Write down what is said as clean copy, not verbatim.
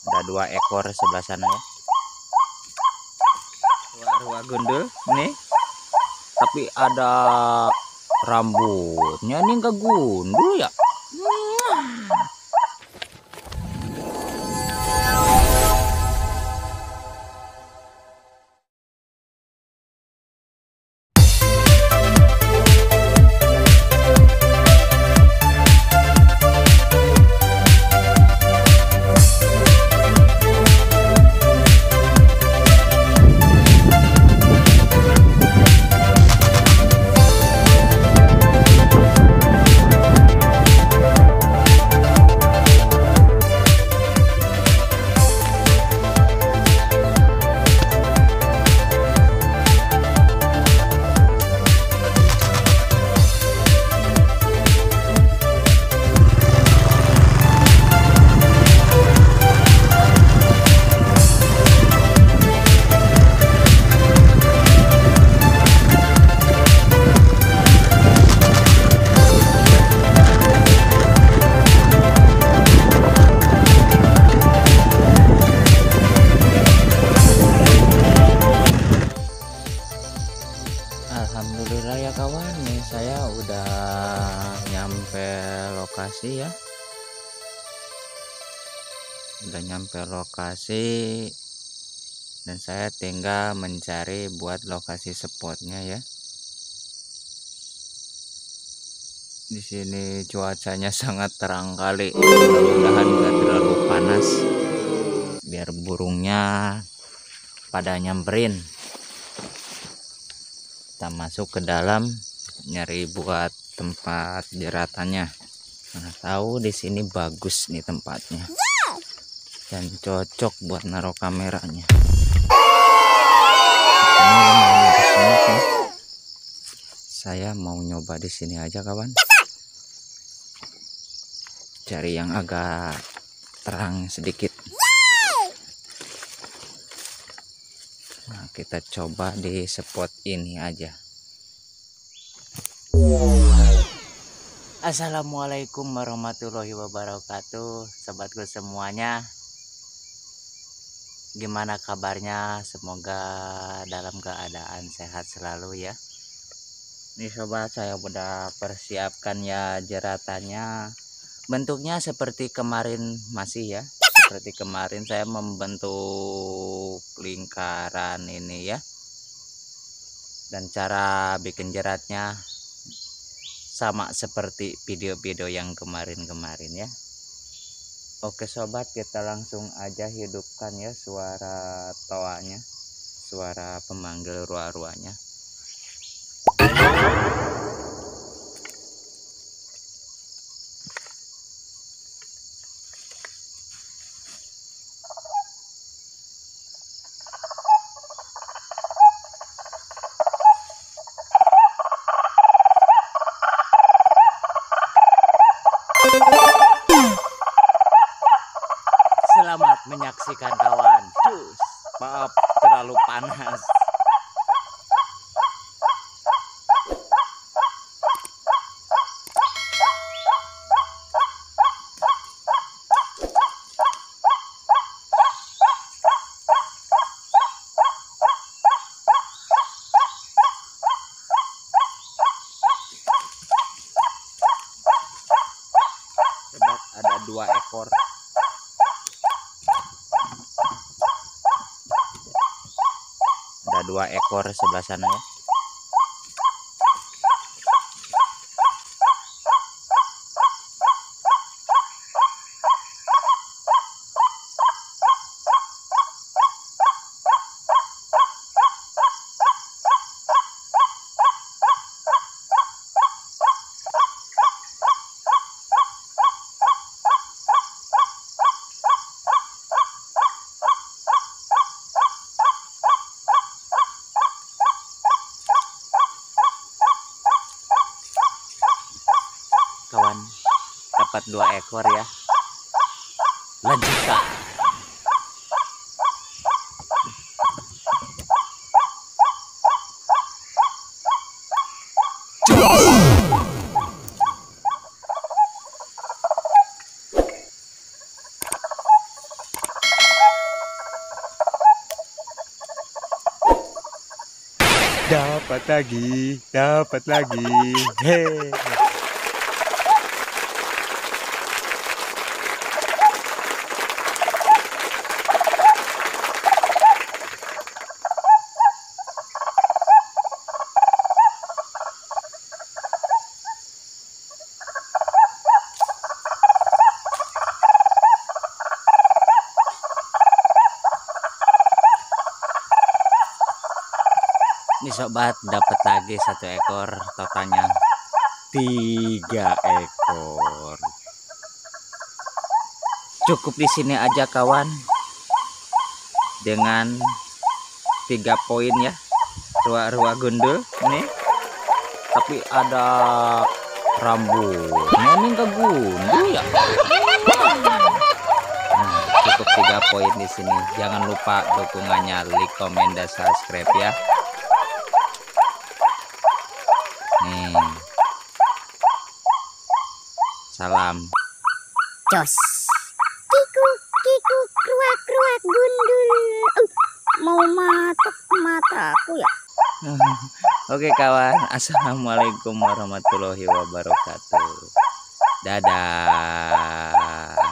Ada 2 ekor sebelah sana ya. Arwah gundul nih. Tapi ada rambutnya, ini enggak gundul ya. Alhamdulillah ya kawan, nih saya udah nyampe lokasi ya. Udah nyampe lokasi dan saya tinggal mencari buat lokasi spotnya ya. Di sini cuacanya sangat terang kali. Mudah-mudahan nggak terlalu panas biar burungnya pada nyamperin. Kita masuk ke dalam nyari buat tempat jeratannya. Nah, tahu di sini bagus nih tempatnya dan cocok buat naruh kameranya. Saya mau nyoba di sini aja kawan. Cari yang agak terang sedikit. Nah, kita coba di spot ini aja. Assalamualaikum warahmatullahi wabarakatuh, sobatku semuanya. Gimana kabarnya? Semoga dalam keadaan sehat selalu ya. Nih sobat, saya udah persiapkan ya jeratannya. Bentuknya seperti kemarin masih ya. Seperti kemarin saya membentuk lingkaran ini ya. Dan cara bikin jeratnya sama seperti video-video yang kemarin-kemarin ya. Oke sobat, kita langsung aja hidupkan ya suara toanya, suara pemanggil ruah-ruahnya. Selamat menyaksikan kawan. Cus, maaf terlalu panas. Sobat, ada 2 ekor. Ada 2 ekor sebelah sana ya. Kawan, dapat 2 ekor ya. Lanjutkan. Dapat lagi, dapat lagi. Hei. Ini sobat dapat lagi 1 ekor, totalnya 3 ekor. Cukup di sini aja kawan, dengan 3 poin ya, ruah-ruah gundul nih. Tapi ada rambutnya ini enggak gundul ya. Nah, cukup 3 poin di sini. Jangan lupa dukungannya, like, komen, dan subscribe ya. Nih. Salam. Jos. Kiku, kiku, kruak, kruak, gundul. Mau matok mataku ya. Oke kawan, assalamualaikum warahmatullahi wabarakatuh. Dadah.